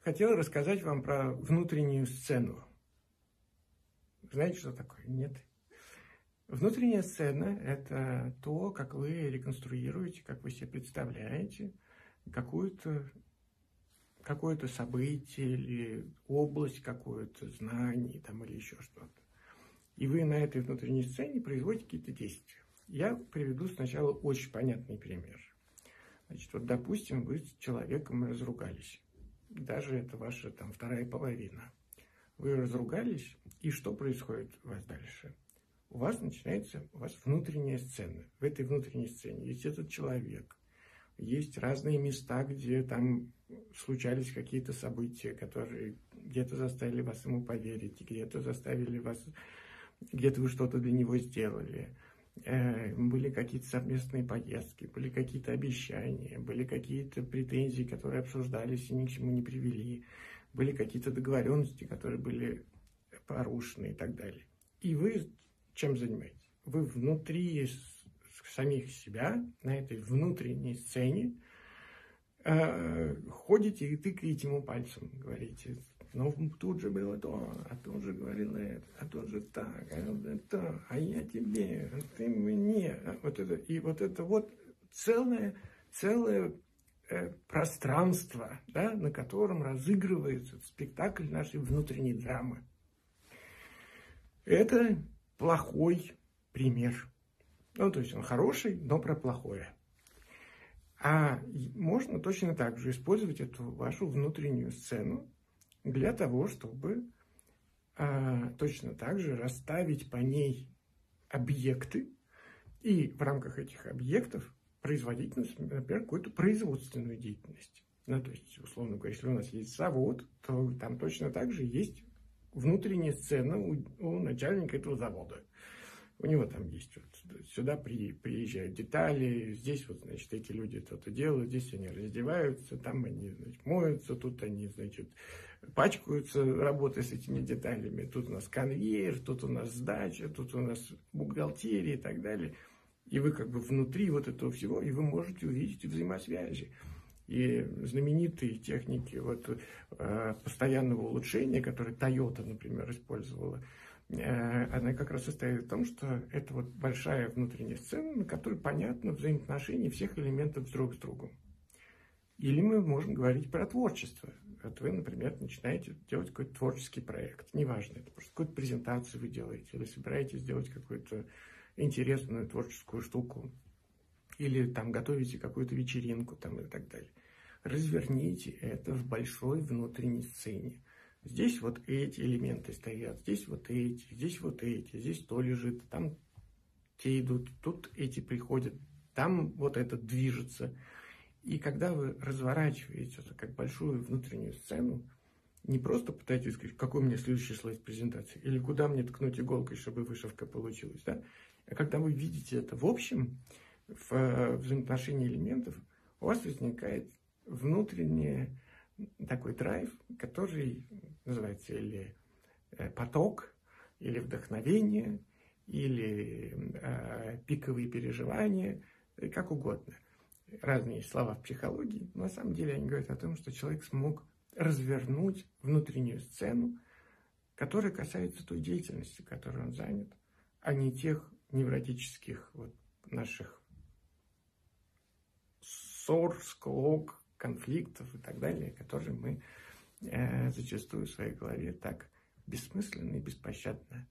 Хотел рассказать вам про внутреннюю сцену. Знаете, что такое? Нет? Внутренняя сцена – это то, как вы реконструируете, как вы себе представляете какое-то событие или область какую-то, знаний там, или еще что-то. И вы на этой внутренней сцене производите какие-то действия. Я приведу сначала очень понятный пример. Значит, вот, допустим, вы с человеком разругались. Даже это ваша там вторая половина. Вы разругались, и что происходит у вас дальше? У вас начинается внутренняя сцена. В этой внутренней сцене есть этот человек. Есть разные места, где там случались какие-то события, которые где-то заставили вас ему поверить, где-то заставили вас, где-то вы что-то для него сделали. Были какие-то совместные поездки, были какие-то обещания, были какие-то претензии, которые обсуждались и ни к чему не привели, были какие-то договоренности, которые были порушены и так далее. И вы чем занимаетесь? Вы внутри самих себя, на этой внутренней сцене, ходите и тыкаете ему пальцем, говорите: ну, тут же было то, а тут же говорил это, а тут же так, а я тебе, а ты мне. Вот это, и вот это вот целое пространство, да, на котором разыгрывается спектакль нашей внутренней драмы. Это плохой пример. Ну, то есть он хороший, но про плохое. А можно точно так же использовать эту вашу внутреннюю сцену для того, чтобы точно так же расставить по ней объекты и в рамках этих объектов производить, например, какую-то производственную деятельность. Ну, то есть, условно говоря, если у нас есть завод, то там точно так же есть внутренняя сцена у начальника этого завода. У него там есть, вот, сюда приезжают детали, здесь вот, значит, эти люди что-то делают, здесь они раздеваются, там они, значит, моются, тут они, значит, пачкаются работой с этими деталями, тут у нас конвейер, тут у нас сдача, тут у нас бухгалтерия и так далее. И вы как бы внутри вот этого всего, и вы можете увидеть взаимосвязи. И знаменитые техники вот, постоянного улучшения, которые Toyota, например, использовала, она как раз состоит в том, что это вот большая внутренняя сцена, на которой понятно взаимоотношения всех элементов друг с другом. Или мы можем говорить про творчество. Вот вы, например, начинаете делать какой-то творческий проект. Неважно, это просто какую-то презентацию вы делаете, или собираетесь сделать какую-то интересную творческую штуку, или там готовите какую-то вечеринку там, и так далее. Разверните это в большой внутренней сцене. Здесь вот эти элементы стоят, здесь вот эти, здесь то лежит, там те идут, тут эти приходят, там вот этот движется. И когда вы разворачиваете это как большую внутреннюю сцену, не просто пытаетесь сказать, какой у меня следующий слайд презентации, или куда мне ткнуть иголкой, чтобы вышивка получилась, да? А когда вы видите это в общем, в взаимоотношении элементов, у вас возникает внутренний такой драйв, который называется или поток, или вдохновение, или пиковые переживания, как угодно. Разные слова в психологии, но на самом деле они говорят о том, что человек смог развернуть внутреннюю сцену, которая касается той деятельности, которой он занят, а не тех невротических вот наших ссор, склок, конфликтов и так далее, которые мы зачастую в своей голове так бессмысленно и беспощадно